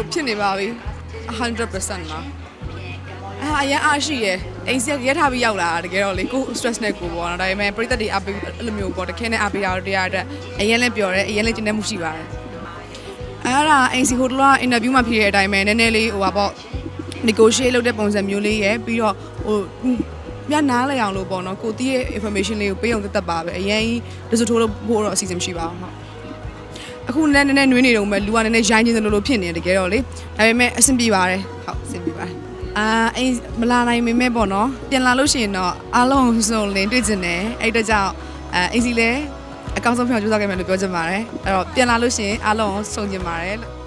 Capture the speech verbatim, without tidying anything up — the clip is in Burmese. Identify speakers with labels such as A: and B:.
A: ဖြစ်နေပါပြီone hundred percent ပါအာအရင်အားရှိရယ်အိမ်စီကရဲထားပြီးရောက်လာတကယ်တော့လေကို stress နဲ့ကိုပေါ့နော်ဒါပေမဲ့ပရိသတ်တွေအပေးအဲ့လိုမျိုးပေါ့တခဲနဲ့အပေးတာတို့တရားအတွက်အရင်လည်းပြောတယ်အရင်လည်းကျင်းနေမှုရှိပါတယ်အဲ့ဒါအိမ်စီဟိုတလော interview မှာဖြစ်တဲ့အတိုင်းပဲနည်းနည်းလေးဟိုပါပေါ့ negotiate လုပ်တဲ့ပုံစံမျိုးလေးရယ်ပြီးတော့ဟိုညနားလည်အောင်လို့ပေါ့နော်ကိုတီးရဲ့ information လေးကိုပေးအောင်တက်တက်ပါပဲအရင်ဒီဆိုထိုးလို့ဖို့တော့အစီအစဉ်မရှိပါဘူးဟုတ်အခုနည်းနည်းနွေးနေတော့မှလူကနည်းနည်းရိုင်းနေတယ်လို့ဖြစ်နေတယ်တကယ်တော့လေဒါပေမဲ့အဆင်ပြေပါတယ်ဟုတ်အဆင်ပြေပါတယ်အာအိမ်မလာနိုင်မိမဲ့ပေါ့နော်ပြန်လာလို့ရှိရင်တော့အားလုံးစုံလင်းတွေ့ကျင်တယ်အဲ့တကြောင့်အဲအိမ်စီလဲအကောင်းဆုံးပြောကြိုးစားခဲ့မယ်လို့ပြောချင်ပါတယ်အဲ့တော့ပြန်လာလို့ရှိရင်အားလုံးစုံကျင်ပါတယ်လို့